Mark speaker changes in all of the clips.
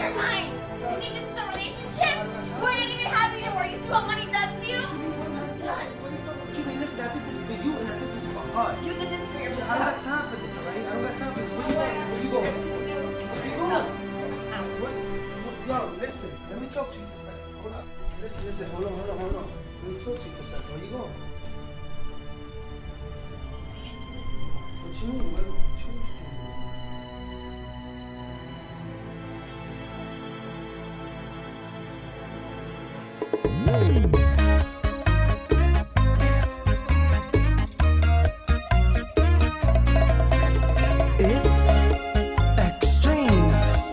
Speaker 1: your mind? You think this is a relationship? We're not even happy anymore. You see what money does to you?
Speaker 2: Julie, listen, I did this for you and I did this for us.
Speaker 1: You did this for yourself.
Speaker 2: I don't got time for this, alright? I don't got time for this. Where you going? Where you going? Yo, listen, let me talk to you for a second. Hold up. Listen. Hold on. Let me talk to you for a second. Where you going? What you mean? What you mean?
Speaker 3: It's extreme.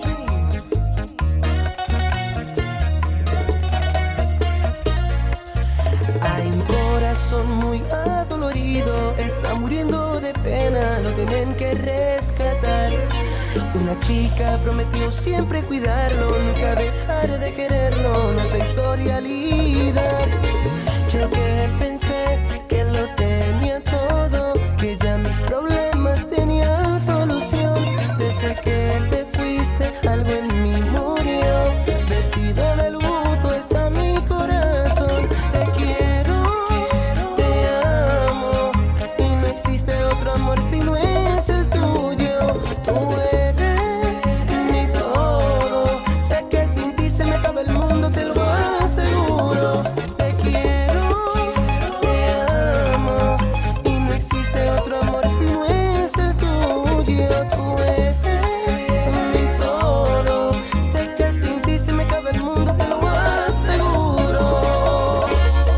Speaker 3: Hay un corazón muy adolorido, está muriendo de pena, lo tienen que rescatar. Una chica prometió siempre cuidarlo, nunca dejar de quererlo, no se hizo realidad. Yo que pensé que lo tenía todo, que ya mis problemas tenían solución. Desde que te fuiste algo en mí murió, vestido de luto está mi corazón. Te quiero, te amo, y no existe otro amor si no es el tuyo. Tú eres mi todo, sé que sin ti se me acaba el mundo, te lo aseguro. Te quiero, te amo, y no existe otro amor si no es el tuyo. Tú eres mi todo, sé que sin ti se me acaba el mundo, te lo aseguro.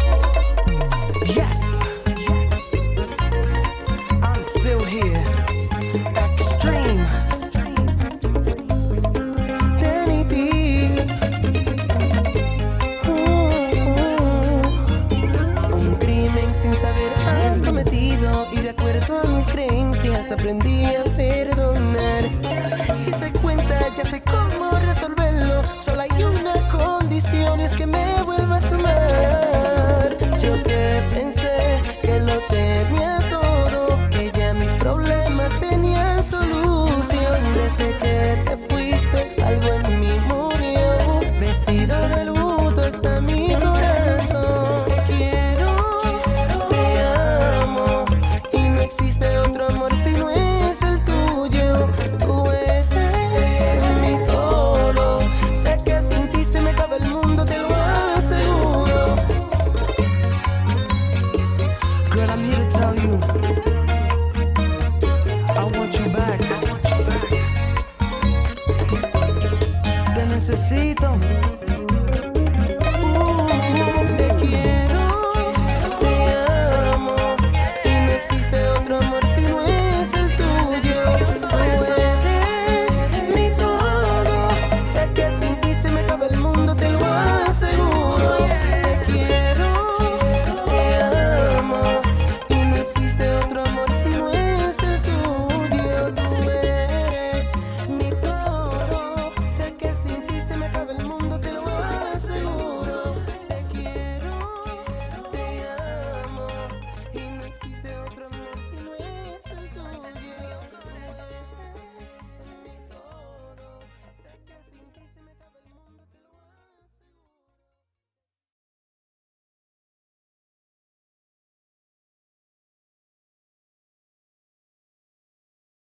Speaker 3: Yes, I'm still here. Extreme. Danny D. Un crimen sin saber has cometido, y de acuerdo a mis creencias aprendí a perdonar. Hice cuenta, ya sé cómo resolverlo, solo hay una condición, es que me vuelvas a amar. Yo que pensé que lo tenía todo, que ya mis problemas tenían solución. Desde que te fuiste algo en mí murió, vestido de luto está mi corazón. Te quiero, te amo, y no existe otro amor si no es el tuyo. Tú eres mi todo, sé que sin ti se me acaba el mundo, te lo aseguro. Girl, I'm here to tell you, I want you back. Te necesito.